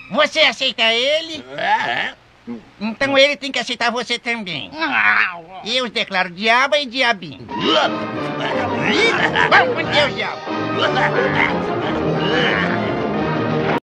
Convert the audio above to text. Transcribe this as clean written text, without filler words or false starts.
Você aceita ele? Então ele tem que aceitar você também. Eu os declaro diaba e diabinho. Vamos com Deus, diabo.